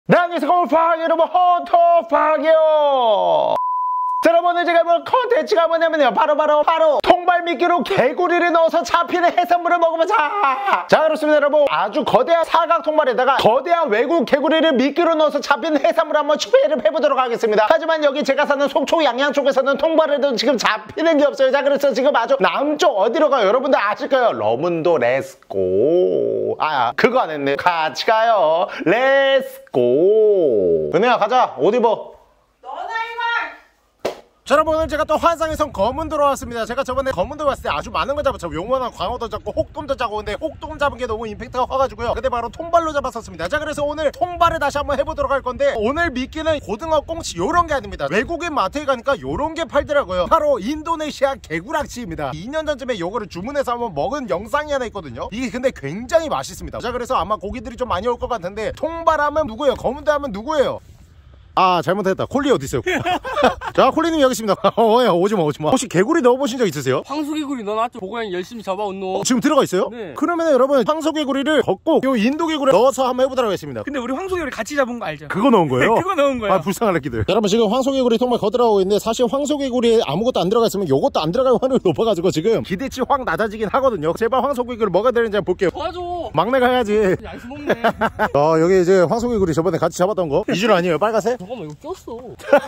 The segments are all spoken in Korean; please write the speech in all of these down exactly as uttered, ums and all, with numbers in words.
네, 안녕하세요. 파기 여러분, 헌터파기요. 자, 여러분, 오늘 제가 볼 컨텐츠가 뭐냐면요, 바로 바로 바로 통발 미끼로 개구리를 넣어서 잡히는 해산물을 먹어보자. 자, 그렇습니다 여러분. 아주 거대한 사각 통발에다가 거대한 외국 개구리를 미끼로 넣어서 잡히는 해산물을 한번 추배를 해보도록 하겠습니다. 하지만 여기 제가 사는 속초 양양 쪽에서는 통발에도 지금 잡히는 게 없어요. 자, 그래서 지금 아주 남쪽 어디로 가요? 여러분들 아실까요? 러문도 렛츠고. 아, 그거 안 했네. 같이 가요. 렛츠고. 은혜야, 가자. 옷 입어. 자, 여러분, 오늘 제가 또 환상에선 검은도로 왔습니다. 제가 저번에 검은도 왔을 때 아주 많은 걸 잡았죠. 용원한 광어도 잡고 혹돔도 잡고. 근데 혹돔 잡은 게 너무 임팩트가 커가지고요. 근데 바로 통발로 잡았었습니다. 자, 그래서 오늘 통발을 다시 한번 해보도록 할 건데, 오늘 미끼는 고등어, 꽁치 요런 게 아닙니다. 외국인 마트에 가니까 요런 게 팔더라고요. 바로 인도네시아 개구락치입니다. 이 년 전쯤에 요거를 주문해서 한번 먹은 영상이 하나 있거든요. 이게 근데 굉장히 맛있습니다. 자, 그래서 아마 고기들이 좀 많이 올 것 같은데, 통발하면 누구예요? 검은도 하면 누구예요? 아, 잘못했다. 콜리 어디 있어요? 자, 콜리님 여기 있습니다. 어, 야, 오지마 오지마. 혹시 개구리 넣어보신 적 있으세요? 황소개구리 넣어놨죠. 보고양 열심히 잡아온 놈. 어, 지금 들어가 있어요? 네. 그러면 여러분, 황소개구리를 걷고 요 인도개구리 넣어서 한번 해보도록 하겠습니다. 근데 우리 황소개구리 같이 잡은 거 알죠? 그거 넣은 거예요? 그거 넣은 거야. 아, 불쌍한 새끼들. 여러분, 지금 황소개구리 통발 거들어가고 있는데, 사실 황소개구리에 아무것도 안 들어가 있으면 요것도 안 들어갈 확률이 높아가지고 지금 기대치 확 낮아지긴 하거든요. 제발 황소개구리 뭐가 되는지 한번 볼게요. 도와줘. 막내가 해야지. 양심 먹네. 어, 여기 이제 황소개구리 저번에 같이 잡았던 거 이 줄 아니에요? 빨간색? 잠깐만, 이거 꼈어.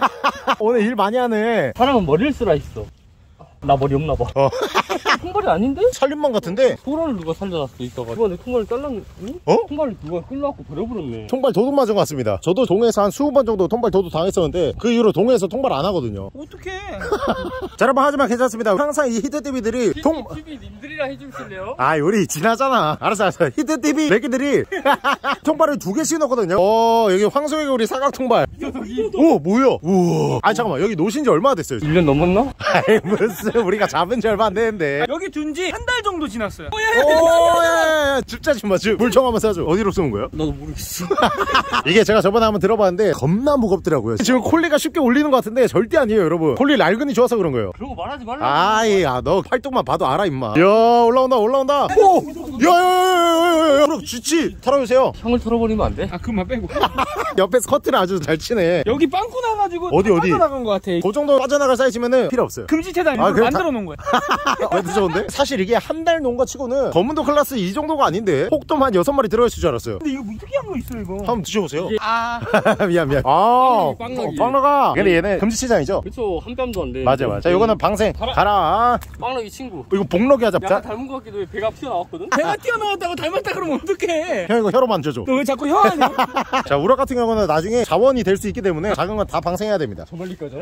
오늘 일 많이 하네. 사람은 머리를 쓰라 했어. 나 머리 없나 봐. 어. 통발이 아닌데? 살림만 같은데? 소라를 누가 살려놨어 이따가. 누가 내 통발을 잘랐는? 응? 어? 통발을 누가 끌려갖고 버려버렸네. 통발 통발 도둑 맞은 것 같습니다. 저도 동해에서 한 이십 번 정도 통발 도둑 당했었는데, 그 이후로 동해에서 통발 안 하거든요. 어떡해. 자, 여러분, 하지만 괜찮습니다. 항상 이 히트티비들이 통... 티비 님들이랑 해주실래요? 아, 우리 지나잖아. 알았어 알았어. 히트티비 매기들이 통발을 두 개씩 넣거든요. 어, 여기 황소개구리 사각 통발. 오, 뭐야? 우와. 아니, 잠깐만, 여기 노신 지 얼마나 됐어요? 일 년 넘었나? 아이, 무슨 우리가 잡은 지 얼마 안 됐는데. 여기 둔 지 한 달 정도 지났어요. 오, 야, 야, 줍자 좀 마. 물총 한번 쏴줘. 어디로 쏘는 거예요? 나도 모르겠어. 이게 제가 저번에 한번 들어봤는데 겁나 무겁더라고요. 지금 콜리가 쉽게 올리는 것 같은데 절대 아니에요, 여러분. 콜리 낡은이 좋아서 그런 거예요. 그런 거 말하지 말라. 아이, 야, 너 활동만 봐도 알아, 임마. 야, 올라온다, 올라온다. 오! 야, 야, 야, 야, 야, 야. 쥐치, 털어주세요. 형을 털어버리면 안 돼? 아, 그만 빼고. 옆에서 커트를 아주 잘 치네. 여기 빵꾸 나가지고 어디, 어디? 빠져나간 거 같아. 그 정도 빠져나갈 사이즈면은 필요 없어요. 금지체단 일부러 아, 그래? 만들어 놓은 거야. 왜 늦었는데? 사실 이게 한 달 논 거 치고는 검은도 클래스 이 정도가 아닌데, 혹돔 한 여섯 마리 들어있을 줄 알았어요. 근데 이거 뭐 특이한 거 있어, 이거. 한번 드셔보세요. 아. 미안, 미안. 아, 빵나기. 빵나가. 근데 얘네 금지치장이죠? 그쵸, 한 뺨도 안 돼. 맞아, 맞아. 자, 요거는 방생. 가라. 가라. 빵나기 친구. 이거 복록이 하자. 약간 닮은 것 같기도 해. 배가 튀어나왔거든? 배가 튀어나왔다고 닮았다 그러면 어떡해. 형, 이거 혀로 만져줘. 너 왜 자꾸 혀 하냐? 자, 우럭 같은 경우는 나중에 자원이 될 수 있기 때문에 작은 건 다 방생해야 됩니다. 저 멀리까지.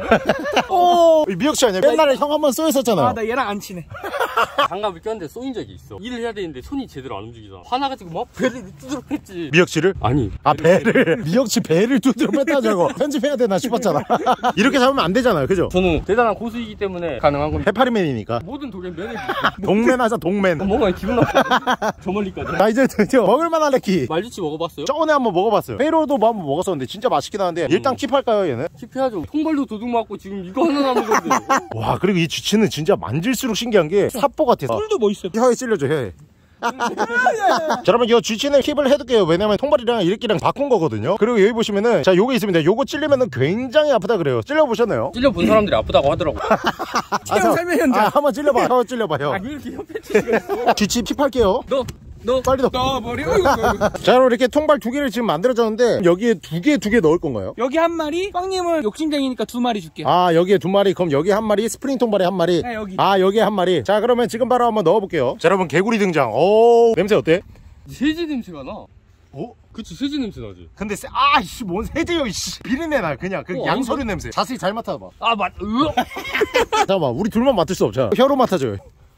오, 미역씨 아니야? 옛날에 형 한 번 쏘였었잖아. 아, 나 얘랑 안 친해. 장갑을 꼈는데 쏘인 적이 있어. 일을 해야 되는데 손이 제대로 안 움직이잖아. 화나가지고 막 배를 두드려 팼지. 미역씨를? 아니. 아, 배를. 미역씨 배를 두드려 뺐다 저거. 편집해야 되나 싶었잖아. 이렇게 잡으면 안 되잖아요, 그죠? 저는 대단한 고수이기 때문에 가능한 겁니다. 해파리맨이니까. 모든 독일 면에 동맨 하자, 동맨. 뭔가 기분 나빠. 저 멀리까지. 자, 이제 드디어 먹을만한 레키. 말주치 먹어봤어요? 저번에 한번 먹어봤어요. 페로도 뭐 한번 먹었었는데 진짜 맛있긴 하는데, 일단 킵할까요, 얘는? 킵해야죠. 통발도 도둑 맞고 지금 이거 하나 남은 건데. 와, 그리고 이 쥐치는 진짜 만질수록 신기한 게 사포 같아. 뿔도 멋있어. 혀에 찔려줘, 혀에. 자, 여러분, 이 쥐치는 킵을 해둘게요. 왜냐면 통발이랑 이렇게랑 바꾼 거거든요. 그리고 여기 보시면은, 자, 요거 있습니다. 요거 찔리면은 굉장히 아프다 그래요. 찔려보셨나요? 찔려본 사람들이 아프다고 하더라고. 체험 설명 현장. 아, 한번 찔려봐. 혀 찔려봐, 혀. 아, 왜 이렇게 협회 치가 있어? 쥐치 킵할게요. 너, 너. 빨리 넣어. 넣어버려. 자, 여러분, 이렇게 통발 두 개를 지금 만들어졌는데, 여기에 두 개, 두 개 넣을 건가요? 여기 한 마리, 빵님은 욕심쟁이니까 두 마리 줄게. 아, 여기에 두 마리, 그럼 여기 한 마리, 스프링 통발에 한 마리. 네, 여기. 아, 여기에 한 마리. 자, 그러면 지금 바로 한번 넣어볼게요. 자, 여러분, 개구리 등장. 오, 냄새 어때? 세제 냄새가 나. 어? 그치, 세제 냄새 나지. 근데 세, 아, 씨, 뭔 세제요, 이씨. 비린내 나, 그냥. 그 어, 양서류 냄새. 자세히 잘 맡아봐. 아, 맞, 으 잠깐만, 우리 둘만 맡을 수 없잖아. 혀로 맡아줘요.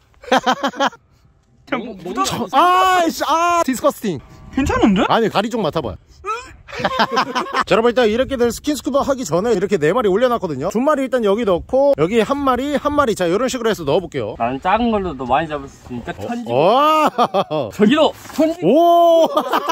뭐, 뭐, 저, 아, 씨, 아, 디스커스팅. 괜찮은데? 아니, 다리 쪽 맡아봐. 자, 여러분, 일단 이렇게들 스킨스쿠버 하기 전에 이렇게 네 마리 올려놨거든요. 두 마리 일단 여기 넣고, 여기 한 마리, 한 마리. 자, 이런 식으로 해서 넣어볼게요. 나는 작은 걸로 더 많이 잡을 수 있으니까 던지. 와, 저기로 던지. 오.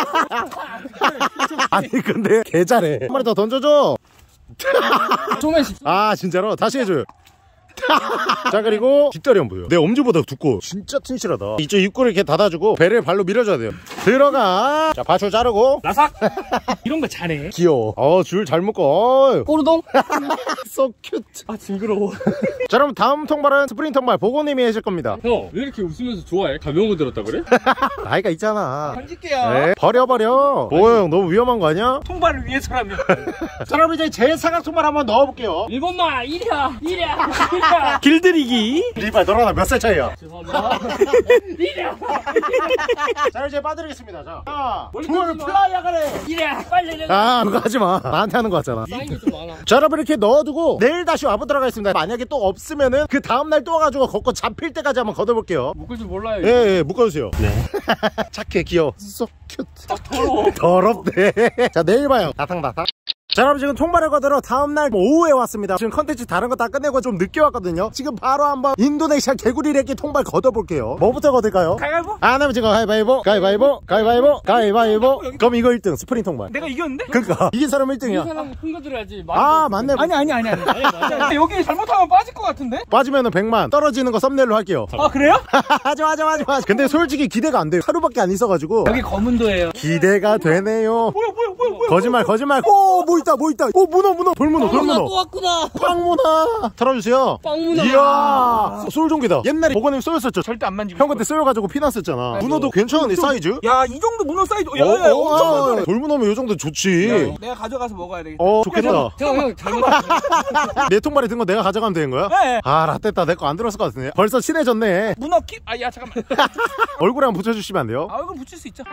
아니, 근데 개 잘해. 한 마리 더 던져줘. 조금씩. 아, 진짜로? 다시 해줘요. 자 그리고 뒷다리 한번 보여. 내 엄지보다 두꺼워. 진짜 튼실하다. 이쪽 입구를 이렇게 닫아주고 배를 발로 밀어줘야 돼요. 들어가. 자 밧줄 자르고. 라삭. 이런 거 잘해. 귀여워. 어 줄 잘 묶어. 꼬르동. So cute. 아 징그러워. 자 그럼 다음 통발은 스프링 통발 보고님이 해줄 겁니다. 형 왜 이렇게 웃으면서 좋아해? 가벼운 거 들었다 그래? 나이가 있잖아. 던질게요. 네, 버려 버려. 보호 형 너무 위험한 거 아니야? 통발을 위해서라면. 자 그럼 이제 제 사각 통발 한번 넣어볼게요. 일본마 이랴 이랴 이랴. 길들이기. 리발 너랑 몇 살 차이야? 죄송합니다. 이랴. 자 이제 빠드리겠습니다. 자, 자 멀리 둘 던지지 마. 플라이야 그래. 이랴 빨리 내려. 아 그거 하지마. 나한테 하는 거 같잖아. 쌓인 게 좀 많아. 자 여러분 이렇게 넣어두고 내일 다시 와보도록 하겠습니다. 만약에 또 없으면은 그 다음날 또 와가지고 걷고 잡힐 때까지 한번 걷어볼게요. 묶을 줄 몰라요. 예예 예, 묶어주세요. 네. 착해 귀여워. So cute. 아, 더러워. 더럽네. 자 내일 봐요. 나탕나탕. 자 여러분 지금 통발을 거들어 다음날 오후에 왔습니다. 지금 컨텐츠 다른 거 다 끝내고 좀 늦게 왔거든요. 지금 바로 한번 인도네시아 개구리 래끼 통발 걷어볼게요. 뭐부터 거들까요? 가위바위보? 안 하면 지금 가위바위보 가위바위보 가위바위보 가위바위보. 그럼 이거 일 등 스프링 통발. 내가 이겼는데? 그니까 이긴 사람 일 이 등이야. 사람은 큰 거 들어야지. 아 맞네. 아니 아니 아니 아니. 아니 맞아. 근데 여기 잘못하면 빠질 것 같은데? 빠지면은 백만 떨어지는 거 썸네일로 할게요. 아 그래요? 하지마 하지마 하지마. 근데 솔직히 기대가 안 돼요. 하루밖에 안 있어가지고 여기 검은도예요. 기대가 되네요. 뭐야 뭐야 뭐야 뭐야. 거짓말 거짓말. 오 뭐 있다 뭐 있다. 오 문어 문어 돌문어 빵문화 돌문어. 또 왔구나. 빵문어 털어주세요. 빵문화. 이야 솔종기다. 옛날에 보건님 쏘였었죠. 절대 안 만지고. 형 그때 쏘여가지고 피났었잖아. 문어도 괜찮은데 사이즈? 야 이 정도 문어 사이즈. 어, 야야 어, 엄청 아, 많네. 돌문어면 요 정도 좋지. 내가 가져가서 먹어야 되겠다. 어 좋겠다. 형형 잘못했어. 내 통발에 든 거 내가 가져가면 되는 거야? 네. 아 라떼다 내 거 안 들었을 것 같은데. 벌써 친해졌네. 문어 킵. 아야 잠깐만. 얼굴에 한번 붙여주시면 안 돼요? 아 이거 붙일 수 있죠.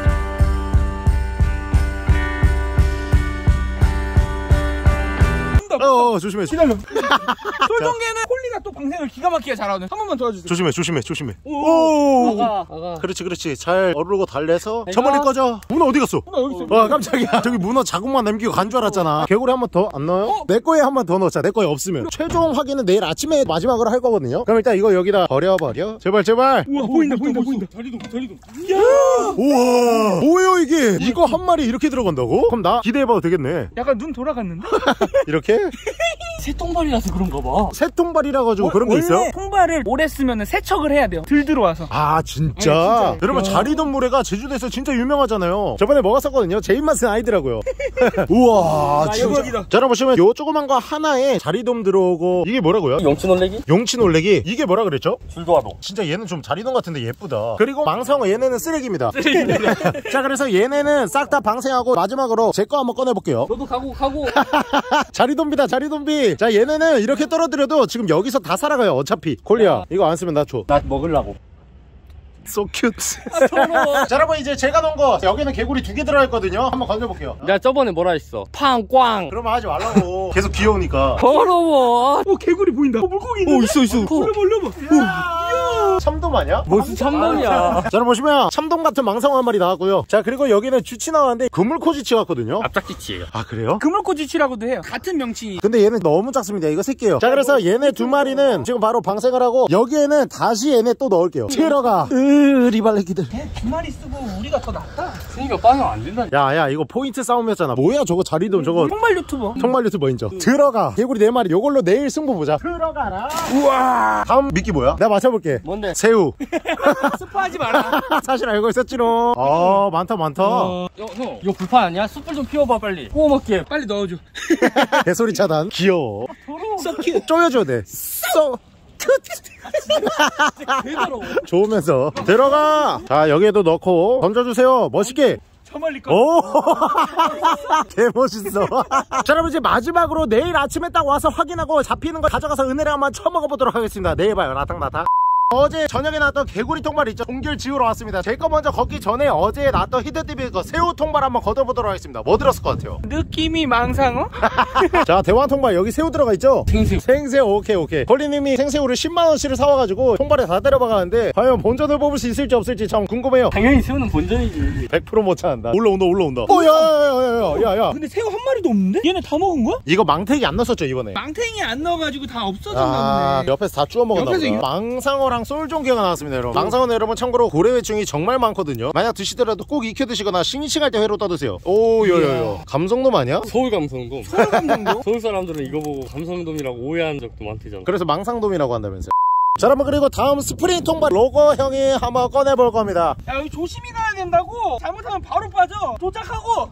어, 어 조심해. 기다려. 솔종개는 콜리가 또 방생을 기가 막히게 잘하거든. 한 번만 도와주세요. 조심해 조심해 조심해. 오. 아가 아가. 그렇지 그렇지. 잘 어르고 달래서 내가- 저 멀리 꺼져. 문어 어디 갔어? 문어 여기 있어. 와 깜짝이야. 저기 문어 자국만 남기고 간 줄 알았잖아. 개구리 한 번 더 안 넣어요? 어? 내 거에 한 번 더 넣자. 내 거에 없으면. 최종 확인은 내일 아침에 마지막으로 할 거거든요. 그럼 일단 이거 여기다 버려버려. 제발 제발. 우와 보인다 보인다 보인다. 다리도 다리도. 우와 뭐예요 이게? 이거 한 마리 이렇게 들어간다고? 그럼 나 기대해봐도 되겠네. 약간 눈 돌아갔는데? 이렇게? 새똥발이라서 그런가 봐. 새통발이라 가지고 그런 게 원래 있어요? 통발을 오래 쓰면 세척을 해야 돼요. 들 들어와서. 아 진짜? 아니, 진짜. 여러분 야. 자리돔 모래가 제주도에서 진짜 유명하잖아요. 저번에 먹었었거든요. 제 입맛은 아니더라고요. 우와 아, 진짜. 여기다. 자 여러분 보시면 요 조그만 거 하나에 자리돔 들어오고 이게 뭐라고요? 영치 놀래기? 용치 놀래기. 이게 뭐라 그랬죠? 줄도화동. 진짜 얘는 좀 자리돔 같은데 예쁘다. 그리고 망상어 얘네는 쓰레기입니다. 자 그래서 얘네는 싹 다 방생하고 마지막으로 제 거 한번 꺼내볼게요. 너도 가고 가고. 자리돔비다 자리돔비. 자 얘네는 이렇게 떨어뜨려도 지금 여기서 다 살아가요 어차피. 콜리야 이거 안 쓰면 나 줘. 나 먹으려고. So cute. 더러워. 자 여러분 이제 제가 넣은 거 여기는 개구리 두 개 들어있거든요. 한번 건져볼게요. 내가 저번에 뭐라 했어? 팡꽝. 그러면 하지 말라고. 계속 귀여우니까. 더러워. 어 개구리 보인다. 어 물고기 있는데? 오 있어 있어. 올려봐 올려봐. 참돔 아니야? 무슨 참돔이야. 자 여러분 보시면 참돔 같은 망상어 한 마리 나왔고요. 자 그리고 여기는 쥐치 나왔는데 그물코쥐치 같거든요. 앞짝지치예요. 아 그래요? 그물코쥐치라고도 해요. 같은 명칭이. 근데 얘는 너무 작습니다. 이거 새끼예요. 자 그래서 얘네 두 마리는 지금 바로 방생을 하고 여기에는 다시 얘네 또 넣을게요. 들어가. 으 리발레기들. 걔 두 마리 쓰고 우리가 더 낫다. 그러니까 빠면 안 된다. 야야 이거 포인트 싸움이었잖아. 뭐야 저거 자리돔 저거. 통발 유튜버. 통발 유튜버 인정. 들어가. 개구리 네 마리 요걸로 내일 승부 보자. 들어가라. 우와. 다음 미끼 뭐야? 내가 맞춰볼게. 뭔데? 새우. 스포하지 마라. 사실 알고 있었지롱. 아 많다 많다. 어, 형, 형, 이거 불판 아니야? 숯불 좀 피워봐 빨리. 구워 먹게. 빨리 넣어줘. 개소리 차단. 귀여워. 더러워. 썩큐. 쪼여줘야 돼. 쏘. 개 더러워. 좋으면서 들어가. 자 여기에도 넣고 던져주세요. 멋있게. 저 멀리 거. 오. 개멋있어. 자 여러분 이제 마지막으로 내일 아침에 딱 와서 확인하고 잡히는 거 가져가서 은혜를 한번 쳐먹어 보도록 하겠습니다. 내일 봐요. 나탕나탕. 어제 저녁에 나왔던 개구리 통발 있죠? 동결 지우러 왔습니다. 제 거 먼저 걷기 전에 어제 나왔던 히든티비 거 새우 통발 한번 걷어보도록 하겠습니다. 뭐 들었을 것 같아요? 느낌이 망상어? 자 대왕 통발 여기 새우 들어가 있죠? 생새우. 생새우 오케이 오케이. 걸리님이 생새우를 십만 원씩을 사와가지고 통발에 다 때려박았는데 과연 본전을 뽑을 수 있을지 없을지 참 궁금해요. 당연히 새우는 본전이지. 백 퍼센트 못 찾는다. 올라온다 올라온다. 오야야야야야야. 근데 새우 한 마리도 없는데? 얘네 다 먹은 거야? 이거 망태기 안 넣었었죠 이번에? 망탱이 안 넣어가지고 다 없어졌나 아 보네. 옆에서 다 주워 먹었나 옆에서 보다. 이거- 망상어랑 망상어랑 쏠종개가 나왔습니다 여러분. 망상어는 여러분 참고로 고래회충이 정말 많거든요. 만약 드시더라도 꼭 익혀 드시거나 싱싱할 때 회로 떠드세요. 오 요요요. 감성돔 아니야? 서울 감성돔. 서울 감성돔? 서울 사람들은 이거 보고 감성돔이라고 오해한 적도 많대잖아. 그래서 망상돔이라고 한다면서요. 자 여러분 그리고 다음 스프링 통발 로고형이 한번 꺼내볼 겁니다. 야 여기 조심히 가야 된다고. 잘못하면 바로 빠져. 도착하고.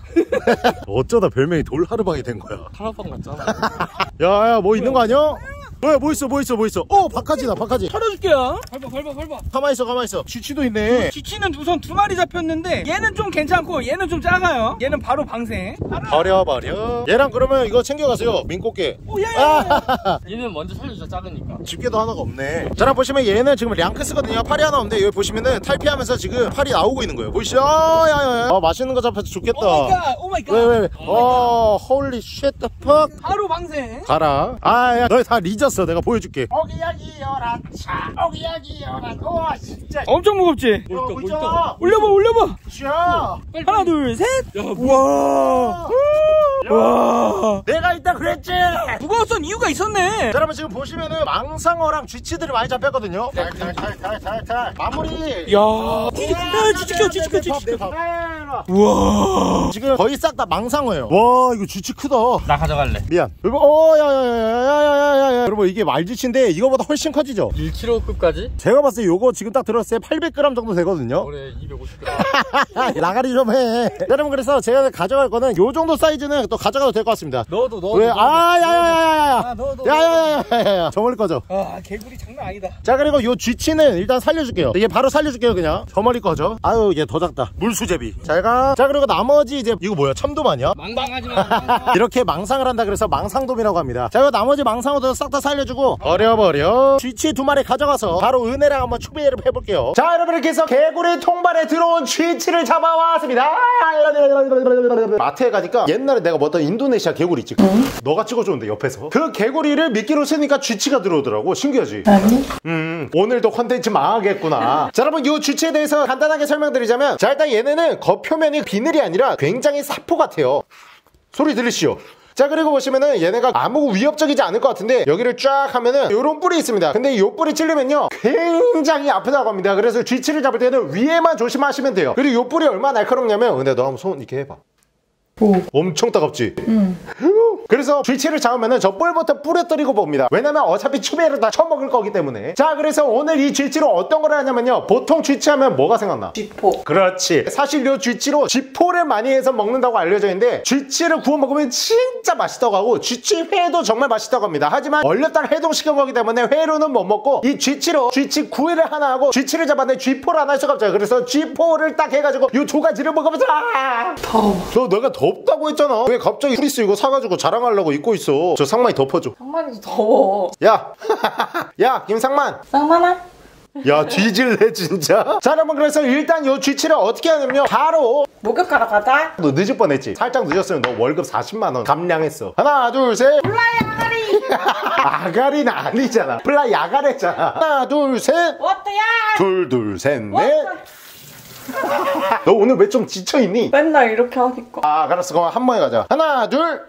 어쩌다 별명이 돌하르방이 된 거야. 하나방 같잖아. 야야 뭐 있는 거 아니야? 뭐야 뭐 있어 뭐 있어 뭐 있어. 어 박하지다 박하지. 털어줄게요. 밟아 밟아 밟아. 가만히 있어 가만히 있어. 쥐치도 있네. 쥐치는 우선 두 마리 잡혔는데 얘는 좀 괜찮고 얘는 좀 작아요. 얘는 바로 방생. 버려 버려. 얘랑 그러면 이거 챙겨가세요. 민꽃게. 오야야야. 얘는 먼저 살려주자 작으니까. 집게도 하나가 없네. 자 보시면 얘는 지금 량크스거든요. 팔이 하나 없는데 여기 보시면은 탈피하면서 지금 팔이 나오고 있는 거예요. 보이시죠? 야야야. 아 맛있는 거 잡혀서 좋겠다. 오마이갓 오마이갓. 왜 왜 왜? 어 홀리 쉣 더 퍽. 바로 방생. 가라. 아야 너희 다 잊었어. 내가 보여줄게. 오기야기여라 차 오기야기여라 우와 진짜 엄청 무겁지? 뭐 있다, 뭐 있다. 자 올려봐 올려봐. 자 하나 둘 셋. 야, 우와. 와. 내가 이따 그랬지. 무거웠던 이유가 있었네. 자, 여러분 지금 보시면은 망상어랑 쥐치들이 많이 잡혔거든요. 탈탈탈탈탈 마무리. 야. 야 쥐치켜 쥐치켜 쥐치켜. 우와. 지금 거의 싹 다 망상어예요. 와 이거 쥐치 크다. 나 가져갈래. 미안. 여러분 어야야야야야야야. 여러분 이게 말쥐치인데 이거보다 훨씬 커지죠. 일 킬로급까지? 제가 봤을 때 요거 지금 딱 들었을 때 팔백 그램 정도 되거든요. 올해 이백오십 그램. 나가리 좀 해. 여러분 그래서 제가 가져갈 거는 요 정도 사이즈는 또 가져가도 될 것 같습니다. 넣어도 넣어도. 왜? 아 야야야야야. 아, 넣어, 넣어. 야야야야야. 저 멀리 꺼져. 아 개구리 장난 아니다. 자 그리고 요 쥐치는 일단 살려줄게요. 얘 바로 살려줄게요 그냥. 저 멀리 꺼져. 아유 얘 더 작다. 물수제비. 잘가. 자 그리고 나머지 이제 이거 뭐야 참돔 아니야? 망상하지 마. 이렇게 망상을 한다 그래서 망상돔이라고 합니다. 자 이거 나머지 망상어도 싹 다 살려주고 버려버려. 쥐치 두 마리 가져가서 바로 은혜랑 한번 추배를 해볼게요. 자 여러분 이렇게 해서 개구리 통발에 들어온 쥐치를 잡아왔습니다. 마트에 가니까 옛날에 내가 먹던 인도네시아 개구리 있지. 응? 너가 찍어줬는데 옆에서 그 개구리를 미끼로 쓰니까 쥐치가 들어오더라고. 신기하지? 아니 음 오늘도 컨텐츠 망하겠구나. 자 여러분 이 쥐치에 대해서 간단하게 설명드리자면 자 일단 얘네는 겉표면이 비늘이 아니라 굉장히 사포 같아요. 소리 들으시죠? 자 그리고 보시면은 얘네가 아무 위협적이지 않을 것 같은데 여기를 쫙 하면은 요런 뿔이 있습니다. 근데 요 뿔이 찔리면요 굉장히 아프다고 합니다. 그래서 쥐치를 잡을 때는 위에만 조심하시면 돼요. 그리고 요 뿔이 얼마나 날카롭냐면 근데 너 한번 손 이렇게 해봐. 오. 엄청 따갑지? 응. 그래서 쥐치를 잡으면 저 뿔부터 부러뜨리고 봅니다. 왜냐면 어차피 추배를 다 처먹을 거기 때문에. 자 그래서 오늘 이 쥐치로 어떤 걸 하냐면요 보통 쥐치 하면 뭐가 생각나? 쥐포. 그렇지. 사실 요 쥐치로 쥐포를 많이 해서 먹는다고 알려져 있는데 쥐치를 구워 먹으면 진짜 맛있다고 하고 쥐치 회도 정말 맛있다고 합니다. 하지만 얼렸다가 해동시킨 거기 때문에 회로는 못 먹고 이 쥐치로 쥐치 구이를 하나 하고 쥐치를 잡았는데 쥐포를 하나 해서 갑자기 그래서 쥐포를 딱 해가지고 요 두 가지를 먹으면서 아! 더워. 너 내가 덥다고 했잖아. 왜 갑자기 프리스 이거 사가지고 자랑하려고 입고 있어. 저 상만이 덮어줘. 상만이도 더워. 야 야 김상만 쌍만아? 야 뒤질래 진짜. 자 여러분 그래서 일단 요 쥐치를 어떻게 하냐면요 바로 목욕하러 가자. 너 늦을 뻔했지. 살짝 늦었으면 너 월급 사십만 원 감량했어. 하나 둘셋 플라이 아가리. 아가리는 아니잖아. 플라이 아가리잖아. 하나 둘셋 어때야? 둘둘셋넷 너 오늘 왜 좀 지쳐있니? 맨날 이렇게 하니까. 아 알았어 그럼 한 번에 가자. 하나 둘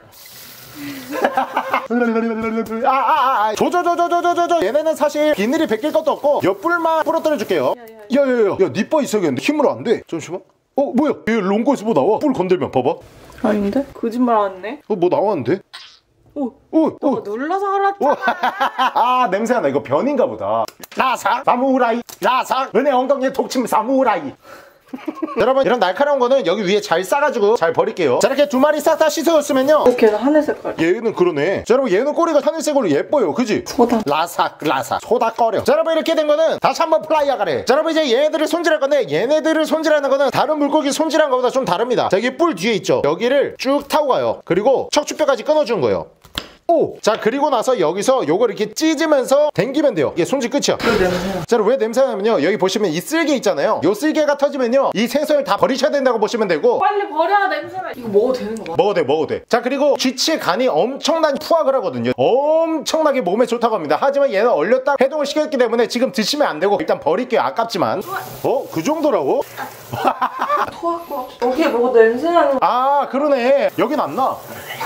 아아아 조조조조조조조. 얘네는 사실 비늘이 벗길 것도 없고 옆불만 부러뜨려 줄게요. 야야야 야 니빠 있어야겠는데 힘으로 안 돼. 잠시만. 어 뭐야 얘 롱거에서 뭐 나와? 뿔 건들면 봐봐. 아닌데? 거짓말 안 해? 어 뭐 나왔는데? 오. 오, 너가 오. 눌러서 하라. 오. 아 냄새가 나. 이거 변인가 보다. 라삭 사무라이 라삭 은혜 엉덩이에 독침 사무라이. 여러분 이런 날카로운 거는 여기 위에 잘 싸가지고 잘 버릴게요. 자 이렇게 두 마리 싹 다 씻어줬으면요 어, 걔는 하늘 색깔. 얘는 그러네. 자 여러분 얘는 꼬리가 하늘색으로 예뻐요 그지? 소다. 라삭 라삭 소닥거려. 자 여러분 이렇게 된 거는 다시 한번 플라이아가래. 자 여러분 이제 얘네들을 손질할 건데 얘네들을 손질하는 거는 다른 물고기 손질한 거보다 좀 다릅니다. 자 여기 뿔 뒤에 있죠. 여기를 쭉 타고 가요. 그리고 척추뼈까지 끊어주는 거예요. 오! 자 그리고 나서 여기서 요걸 이렇게 찢으면서 당기면 돼요. 이게 손질 끝이야. 자 왜 냄새가 나면요 여기 보시면 이 쓸개 있잖아요. 요 쓸개가 터지면요 이 생선을 다 버리셔야 된다고 보시면 되고. 빨리 버려야 냄새나. 이거 먹어도 되는 거 맞아? 먹어도 돼 먹어도 돼. 자 그리고 쥐치의 간이 엄청난 후학을 하거든요. 엄청나게 몸에 좋다고 합니다. 하지만 얘는 얼렸다 해동을 시켰기 때문에 지금 드시면 안 되고 일단 버릴게요. 아깝지만. 어? 그 정도라고? 토할 것 같아. 여기에 뭐가 냄새 나는. 아 그러네. 여긴 안 나.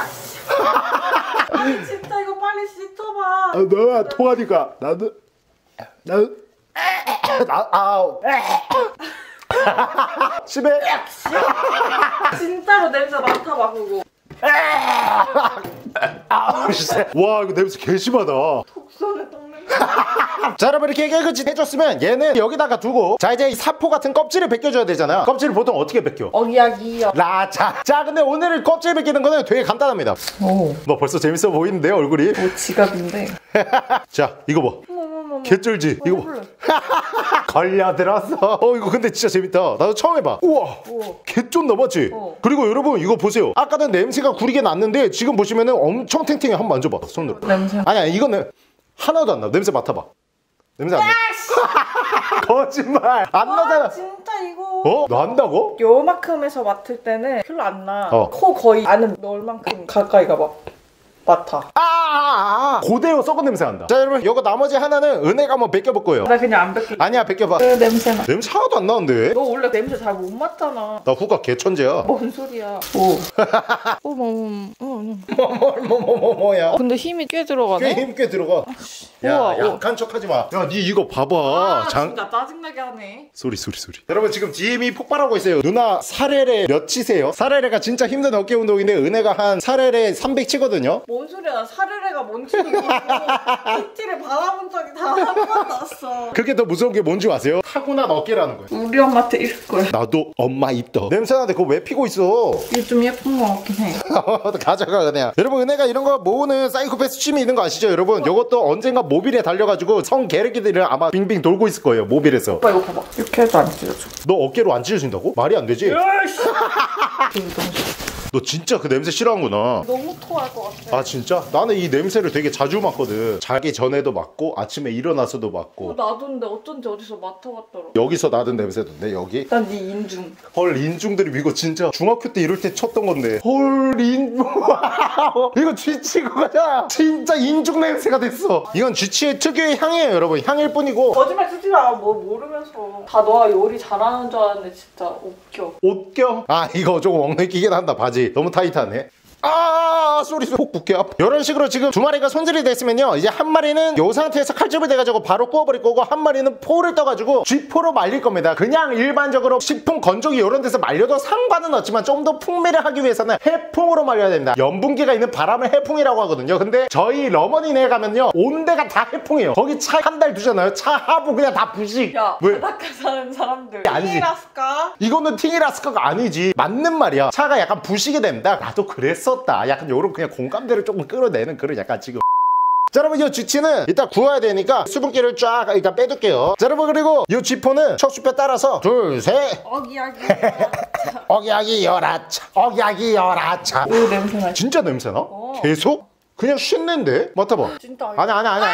아니 진짜 이거 빨리 씻어봐. 아, 너야 토하니까 나도 나, 아우. 집에. 진짜로 냄새 맡아봐 그거. 아, 진짜. 와, 이거 냄새 개 심하다. 독선의 똥냄새. 자, 여러분 이렇게 깨끗이 해줬으면 얘는 여기다가 두고, 자 이제 이 사포 같은 껍질을 벗겨줘야 되잖아. 껍질을 보통 어떻게 벗겨? 어기야기요. 라자. 자, 근데 오늘 껍질 벗기는 거는 되게 간단합니다. 오. 너 벌써 재밌어 보이는데 얼굴이? 뭐 지갑인데. 자, 이거 봐. 어머머머. 개쩔지? 이거 봐. 걸려들었어. 어, 이거 근데 진짜 재밌다. 나도 처음 해봐. 우와, 우와. 개쫀 넘었지? 어. 그리고 여러분 이거 보세요. 아까는 냄새가 구리게 났는데 지금 보시면은 엄청 탱탱해. 한번 만져봐 손으로. 냄새. 아니야, 이거는 하나도 안 나. 냄새 맡아봐. 냄새 안 나. 거짓말. 안 나잖아. 아, 진짜 이거. 어? 난다고? 요만큼에서 맡을 때는 별로 안 나. 어. 코 거의 안은 넣을 만큼 가까이 가봐. 맡아. 아, 아, 아. 고대로 썩은 냄새 난다. 자, 여러분 이거 나머지 하나는 은혜가 한번 벗겨볼 거예요. 나 그냥 안 뱉게. 아니야, 벗겨봐. 그 냄새나. 냄새 하나도 안 나는데? 너 원래 냄새 잘 못 맡잖아. 나 후가 개천재야. 뭔 소리야. 오. 어머, 어머, 어머. 뭐뭐뭐뭐야. 근데 힘이 꽤 들어가네. 꽤 힘 꽤 들어가. 야, 우와, 우와. 약한 척 하지 마. 야, 니 이거 봐봐. 아, 장... 진짜 짜증나게 하네. 소리 소리 소리. 여러분 지금 디엠이 폭발하고 있어요. 누나 사레레 몇 치세요? 사레레가 진짜 힘든 어깨 운동인데 은혜가 한 사레레 삼백 치거든요. 뭔 소리야. 나 사르레가 뭔지도 모르고 피티를 받아본 적이 다 한 번도 없어. 그게 더 무서운 게 뭔지 아세요? 타고난 어깨라는 거예요. 우리 엄마한테 이럴 거야. 나도 엄마 입더. 냄새나는데 그거 왜 피고 있어? 이게 좀 예쁜 거 같긴 해. 가져가 그냥. 여러분 은혜가 이런 거 모으는 사이코패스 취미 있는 거 아시죠 여러분? 이것도 언젠가 모빌에 달려가지고 성 게르기들을 아마 빙빙 돌고 있을 거예요 모빌에서. 오빠 이거 봐봐. 이렇게 해도 안 찢어져. 너 어깨로 안 찢어진다고? 말이 안 되지? 너 진짜 그 냄새 싫어하는구나. 너무 토할 것 같아. 아 진짜? 나는 이 냄새를 되게 자주 맡거든. 자기 전에도 맡고 아침에 일어나서도 맡고. 어, 나도인데 어쩐지 어디서 맡아봤더라. 여기서 나던 냄새던데 여기? 난 네 인중. 헐 인중들이 이거 진짜 중학교 때 이럴 때 쳤던 건데. 헐 인중. 이거 쥐치 그거잖아. 진짜 인중 냄새가 됐어. 이건 쥐치의 특유의 향이에요 여러분. 향일 뿐이고. 거짓말 쓰지 마. 뭐 모르면서. 다 너가 요리 잘하는 줄 알았는데 진짜 웃겨. 옷껴? 아 이거 조금 엉덩이 끼긴 한다. 바지 너무 타이트하네. 아 소리 폭 붙게 아파. 이런 식으로 지금 두 마리가 손질이 됐으면요 이제 한 마리는 요 상태에서 칼집을 대가지고 바로 구워버릴 거고 한 마리는 포를 떠가지고 쥐포로 말릴 겁니다. 그냥 일반적으로 식품 건조기 이런 데서 말려도 상관은 없지만 좀 더 풍미를 하기 위해서는 해풍으로 말려야 됩니다. 염분기가 있는 바람을 해풍이라고 하거든요. 근데 저희 러머니네 가면요 온 데가 다 해풍이에요. 거기 차 한 달 두잖아요. 차 하부 그냥 다 부식. 야, 왜? 바닷가 사는 사람들. 아니지. 팅이라스까? 이거는 팅이라스카가 아니지. 맞는 말이야. 차가 약간 부식이 됩니다. 나도 그랬었다. 약간 요런 그냥 공감대를 조금 끌어내는 그런 약간 지금. 자 여러분 이 쥐치는 이따 구워야 되니까 수분기를 쫙 일단 빼둘게요. 자 여러분 그리고 이 쥐포는 척수뼈 따라서 둘셋 어기야기. 어기야기 열아차 어기야기 열아차. 오 냄새나. 진짜 냄새나? 어. 계속? 그냥 쉰내인데? 맡아봐. 진짜. 아니 아니 아니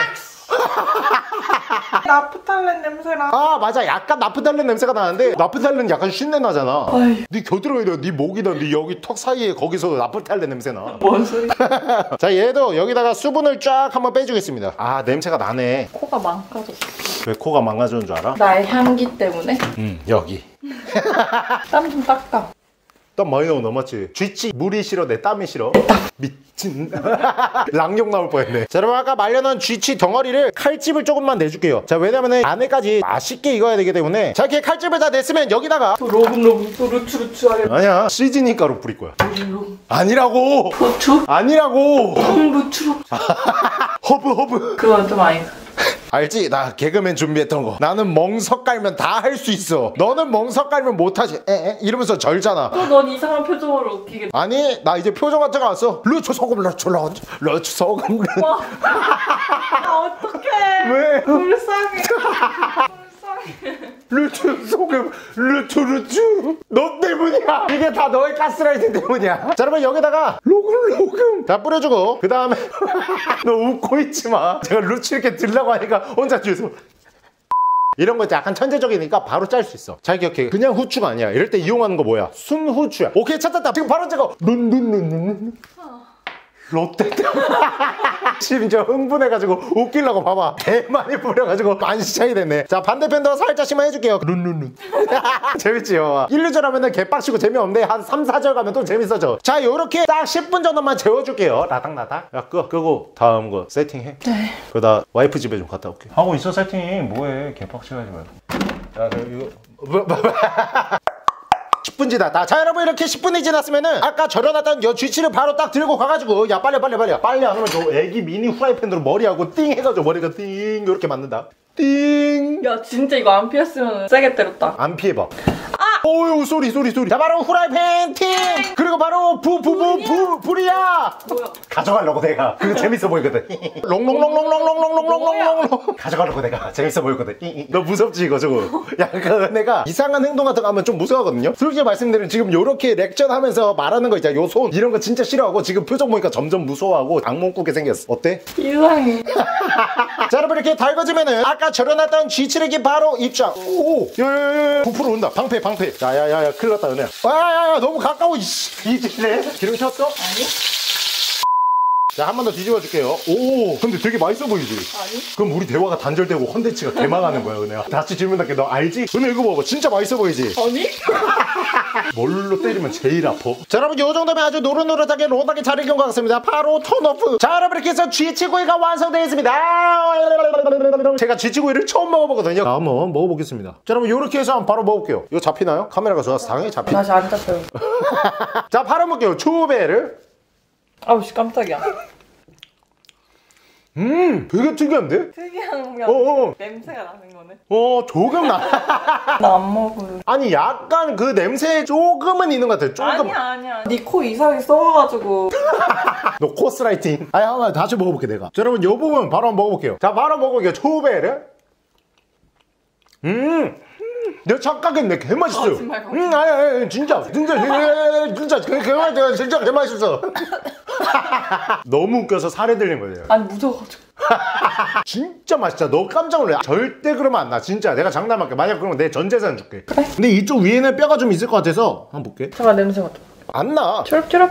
나프탈렌 냄새나. 아 맞아 약간 나프탈렌 냄새가 나는데 나프탈렌 약간 쉰내 나잖아. 어이. 네 겨드랑이랑 네 목이랑 네 여기 턱 사이에 거기서 나프탈렌 냄새 나. 뭔 소리? 자 얘도 여기다가 수분을 쫙 한번 빼주겠습니다. 아 냄새가 나네. 코가 망가졌어. 왜 코가 망가지는 줄 알아? 나의 향기 때문에. 음 여기 땀 좀 닦아. 땀 많이 나오고 넘었지. 쥐치 물이 싫어 내 땀이 싫어. 미친 랑욕 나올 뻔했네. 자 여러분 아까 말려놓은 쥐치 덩어리를 칼집을 조금만 내줄게요. 자 왜냐면은 안에까지 맛있게 익어야 되기 때문에 자 이렇게 칼집을 다 냈으면 여기다가 또 로블로블 또 루츠루츠 하게. 아니야 시즈닝 가루 뿌릴 거야. 아니라고 고추? 아니라고 루츠루츠. 허브 허브. 그건 좀 아니다. 알지? 나 개그맨 준비했던 거. 나는 멍석 깔면 다 할 수 있어. 너는 멍석 깔면 못하지. 에에 이러면서 절잖아. 또 넌 이상한 표정으로 웃기게. 아니 나 이제 표정 같은 거 왔어. 루츠 소금 루츠 런치 루츠 소금 루츠. 와. 아 어떡해. 왜? 불쌍해. 불쌍해. 루츠 소금 루츠 루츠 너 때문이야. 이게 다 너의 가스라이팅 때문이야. 자 여러분 여기다가 로금 로금 다 뿌려주고 그 다음에 너 웃고 있지 마. 제가 루츠 이렇게 들라고 하니까 혼자 뒤에서 이런 거 약간 천재적이니까 바로 짤 수 있어. 잘 기억해. 그냥 후추가 아니야. 이럴 때 이용하는 거 뭐야? 순후추야. 오케이 찾았다. 지금 바로 찍어. 룬룬룬룬. 롯데 심지어 흥분해가지고 웃기려고 봐봐 개 많이 뿌려가지고 만시차이 됐네. 자 반대편도 살짝씩만 해줄게요. 룬룬룬 재밌지요. 일, 이 절 하면은 개빡치고 재미없는데 한 삼, 사 절 가면 또 재밌어져. 자 요렇게 딱 십 분 정도만 재워줄게요. 라닥라닥. 야 끄, 끄고 다음 거 세팅해. 네. 그러다 와이프 집에 좀 갔다 올게. 하고 있어 세팅. 뭐해 개빡치가지 말고. 야 이거 뭐, 뭐, 뭐. 십 분 지났다. 자 여러분 이렇게 십 분이 지났으면은 아까 절여놨던 요 쥐치를 바로 딱 들고 가가지고 야 빨리 빨리 빨리 빨리 안 하면 저 애기 미니 후라이팬으로 머리하고 띵 해가지고 머리가 띵 이렇게 맞는다. 띵. 야 진짜 이거 안 피했으면 세게 때렸다. 안 피해봐. 어유 소리 소리 소리. 자 바로 후라이팬 팅. 그리고 바로 부 부 부 부 불이야. 뭐야? 가져가려고 내가. 그거 재밌어 보이거든. 롱롱롱롱롱롱롱롱롱롱롱. 가져가려고 내가 재밌어 보이거든. 너 무섭지 이거 저거. 야 그 내가 이상한 행동 같은 거 하면 좀 무서워하거든요. 솔직히 말씀드리면 지금 요렇게 렉전하면서 말하는 거 있잖아. 요 손 이런 거 진짜 싫어하고 지금 표정 보니까 점점 무서워하고 악몽 꾸게 생겼어. 어때? 이상해. 자 여러분 이렇게 달궈지면은 아까 절여놨던 쥐치레기 바로 입장. 오 야야야야 부풀어 온다. 방패 방패. 야야야야 큰일 났다 은혜야. 야야야 너무 가까워 이씨. 이지네. 기름 켰어? 아니? 자 한 번 더 뒤집어 줄게요. 오 근데 되게 맛있어 보이지? 아니? 그럼 우리 대화가 단절되고 컨텐츠가 개망하는 거야 은혜야. 다시 질문할게. 너 알지? 은혜 이거 봐봐 진짜 맛있어 보이지? 아니? 뭘로 때리면 제일 아파? 자 여러분 요 정도면 아주 노릇노릇하게 로하게 잘 익은 것 같습니다. 바로 턴오프. 자 여러분 이렇게 해서 쥐치구이가 완성되어 있습니다. 제가 쥐치구이를 처음 먹어보거든요. 자 한번 먹어보겠습니다. 자 여러분 요렇게 해서 한번 바로 먹을게요. 이거 잡히나요? 카메라가 좋아서 당연히 잡히. 다시 안 잡혀요. 자 바로 먹을게요. 초배를. 아우씨 깜짝이야. 음 되게 특이한데? 특이한 그냥 어어 냄새가 나는 거네. 어 조금 나. 나 안 먹을. 아니 약간 그 냄새 조금은 있는 것 같아요. 조금. 아니야 아니야. 네 코 이상하게 썩어가지고. 너 코스라이팅. 아니 한번 다시 먹어볼게 내가. 자 여러분 요 부분 바로 한번 먹어볼게요. 자 바로 먹어볼게요. 초배를. 음 내가 착각했네. 개맛있어요. 거짓말, 거짓말. 음 아니 아니 진짜 진짜 진짜 진짜 개맛있어. 진짜 개맛있어. 너무 웃겨서 살이 들린 거예요. 아니 무서워가지고. 진짜 맛있다. 너 깜짝 놀래. 절대 그러면 안 나. 진짜 내가 장난할게. 만약 그러면 내 전 재산 줄게. 그래? 근데 이쪽 위에는 뼈가 좀 있을 것 같아서 한번 볼게. 잠깐 냄새가 좀. 안 나. 초록초록.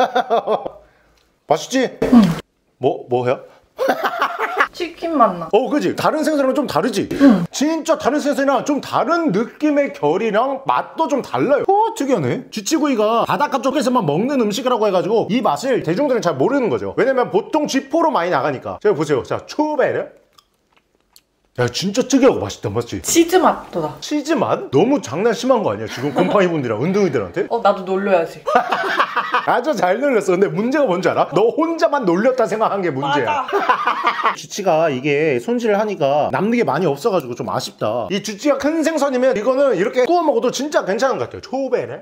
맛있지? 응. 뭐 뭐야? 치킨 맛 나. 어 그지? 다른 생선이랑 좀 다르지? 응. 진짜 다른 생선이랑 좀 다른 느낌의 결이랑 맛도 좀 달라요. 어 특이하네. 쥐치구이가 바닷가 쪽에서만 먹는 음식이라고 해가지고 이 맛을 대중들은 잘 모르는 거죠. 왜냐면 보통 쥐포로 많이 나가니까. 제가 보세요. 자 초베르. 야 진짜 특이하고 맛있다 맞지? 치즈 맛도 나. 치즈 맛? 너무 장난 심한 거 아니야? 지금 곰팡이 분들이랑 은둥이들한테? 어 나도 놀려야지. 아주 잘 놀렸어. 근데 문제가 뭔지 알아? 너 혼자만 놀렸다 생각한 게 문제야. 쥐치가 이게 손질을 하니까 남는 게 많이 없어가지고 좀 아쉽다. 이 쥐치가 큰 생선이면 이거는 이렇게 구워 먹어도 진짜 괜찮은 것 같아요. 초베레.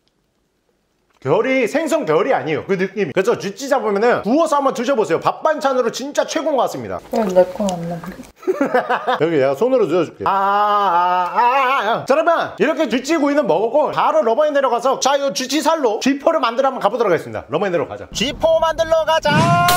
결이 생선 결이 아니에요. 그 느낌이. 그래서 쥐치 잡으면은 구워서 한번 드셔보세요. 밥 반찬으로 진짜 최고인 것 같습니다. 왜 내 건 안 나는데? 여기 내가 손으로 넣어줄게. 아아아아 아, 아, 아. 자 여러분 이렇게 쥐치 구이는 먹었고 바로 러버에 내려가서 자 이 쥐치 살로 쥐포를 만들어 한번 가보도록 하겠습니다. 러버에 내려가자. 쥐포 만들러 가자.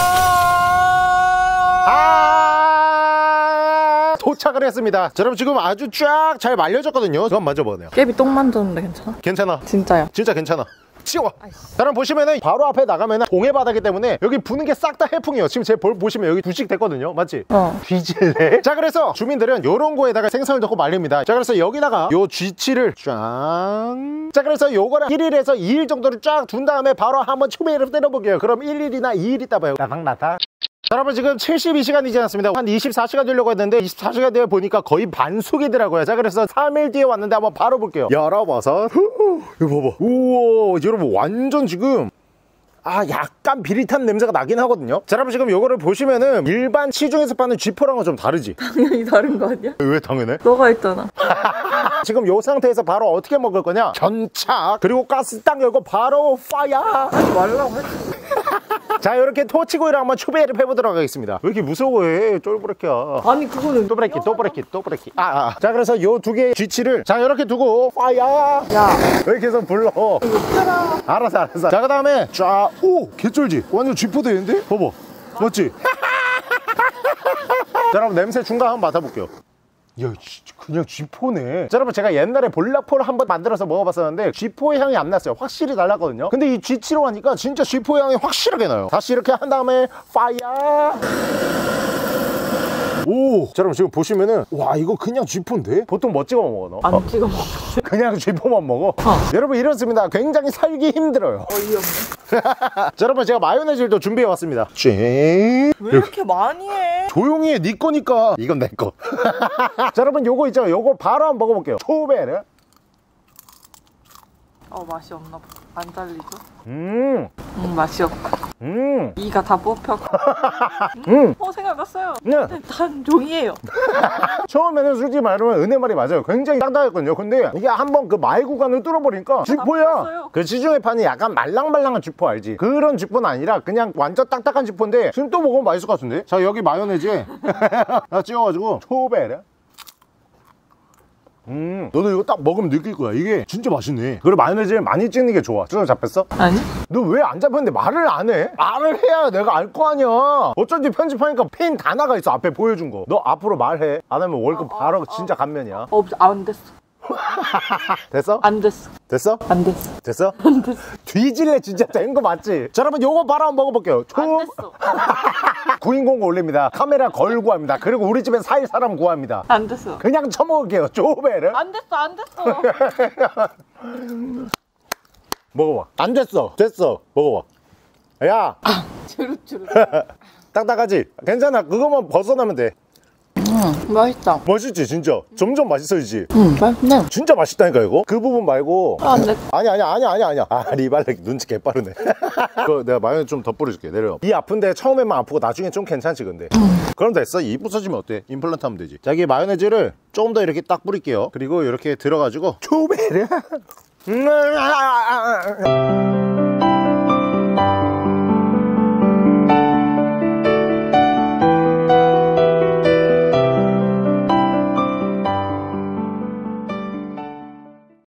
아 도착을 했습니다. 자, 여러분 지금 아주 쫙 잘 말려졌거든요. 그건 먼저 먹어요. 깨비 똥 만드는데 괜찮아? 괜찮아. 진짜야. 진짜 괜찮아. 치워. 자, 여러분 보시면은 바로 앞에 나가면은 동해 바다기 때문에 여기 부는 게 싹 다 해풍이에요. 지금 제 볼 보시면 여기 두씩 됐거든요. 맞지? 어. 뒤질래? 자 그래서 주민들은 요런 거에다가 생선을 넣고 말립니다. 자 그래서 여기다가 요 쥐치를 쫙. 자 그래서 요거를 일 일에서 이 일 정도를 쫙 둔 다음에 바로 한번 초배를 때려볼게요. 그럼 일 일이나 이 일 있다 봐요. 나닥나닥. 자, 여러분 지금 칠십이 시간이 지났습니다. 한 이십사 시간 되려고 했는데 이십사 시간 뒤에 보니까 거의 반숙이더라고요. 자 그래서 삼 일 뒤에 왔는데 한번 바로 볼게요. 열어봐서 이거 봐봐. 우와 여러분 완전 지금 아 약간 비릿한 냄새가 나긴 하거든요. 자 여러분 지금 요거를 보시면은 일반 시중에서 파는 쥐포랑은 좀 다르지? 당연히 다른 거 아니야? 왜 당연해? 너가 있잖아. 지금 요 상태에서 바로 어떻게 먹을 거냐? 견착 그리고 가스 딱 열고 바로 파야. 하지 말라고 했지. 자 이렇게 토치구이를 한번 초배를 해보도록 하겠습니다. 왜 이렇게 무서워해? 쫄부레키야. 아니 그거는 또 브레이키 또 브레이키 또 브레이키 아, 아. 자 그래서 요 두 개의 쥐치를 자 이렇게 두고 파야. 야 왜 이렇게 해서 불러? 이거 팔아. 알았어 알았어. 자 그 다음에 쫙 오 개쩔지? 완전 쥐포 되는데? 봐봐 맞지? 자 여러분 냄새 중간 한번 맡아볼게요. 야, 그냥 쥐포네. 자, 여러분 제가 옛날에 볼락포를 한번 만들어서 먹어봤었는데 쥐포의 향이 안 났어요. 확실히 달랐거든요. 근데 이 쥐치로 하니까 진짜 쥐포의 향이 확실하게 나요. 다시 이렇게 한 다음에 파이어. 오, 자, 여러분 지금 보시면은 와, 이거 그냥 쥐포인데? 보통 뭐 찍어 먹어 너? 안 어? 찍어 먹는데. 그냥 쥐포만 먹어? 여러분 이렇습니다. 굉장히 살기 힘들어요. 어이없네. 자, 여러분 제가 마요네즈를 또 준비해 왔습니다. 쨍. 왜 이렇게 많이 해? 조용히 해. 네 거니까. 이건 내 거. 자, 여러분 요거 있죠? 요거 바로 한번 먹어볼게요. 초베르. 어, 맛이 없나 보다. 안 잘리죠? 음. 음, 맛이 없고. 음. 이가 다 뽑혔고. 음. 어, 생각났어요. 네. 단 종이에요. 처음에는 솔직히 말하면 은혜 말이 맞아요. 굉장히 딱딱했거든요. 근데 이게 한번 그 말 구간을 뚫어버리니까 쥐포야. 뽑혔어요. 그 시중에 파는 약간 말랑말랑한 쥐포 알지? 그런 쥐포는 아니라 그냥 완전 딱딱한 쥐포인데 지금 또 먹으면 맛있을 것 같은데? 자, 여기 마요네즈에 나 찍어가지고 초베르. 음, 너도 이거 딱 먹으면 느낄 거야. 이게 진짜 맛있네. 그리고 마요네즈를 많이 찍는 게 좋아. 쭈 잡혔어? 아니? 너 왜 안 잡혔는데 말을 안 해? 말을 해야 내가 알 거 아니야. 어쩐지 편집하니까 핀 다 나가 있어. 앞에 보여준 거. 너 앞으로 말해. 안 하면 월급 어, 바로 어, 진짜 감면이야. 어, 안 됐어. 됐어? 안 됐어. 됐어? 안 됐어. 됐어? 안 됐어. 뒤질래 진짜 된 거 맞지? 자, 여러분 요거 바로 한번 먹어볼게요. 초... 안 됐어. 구인공 올립니다. 카메라 걸고 합니다. 그리고 우리 집엔 살 사람 구합니다. 안 됐어. 그냥 쳐먹을게요. 쪼베를. 안 됐어. 안 됐어. 먹어봐. 안 됐어. 됐어. 먹어봐. 야. 주룩주룩. 딱딱하지? 괜찮아. 그거만 벗어나면 돼. 음, 맛있다. 맛있지 진짜. 점점 맛있어지지. 음, 맛있네. 진짜 맛있다니까 이거. 그 부분 말고. 안 됐어. 아니 아니 아니 아니 아니야. 아, 리발렉 눈치 개빠르네. 그거 내가 마요네즈 좀 더 뿌려줄게. 내려. 이 아픈데 처음에만 아프고 나중에 좀 괜찮지 근데. 음. 그럼 됐어. 이 부서지면 어때? 임플란트 하면 되지. 자, 여기 마요네즈를 조금 더 이렇게 딱 뿌릴게요. 그리고 이렇게 들어가지고 초베르.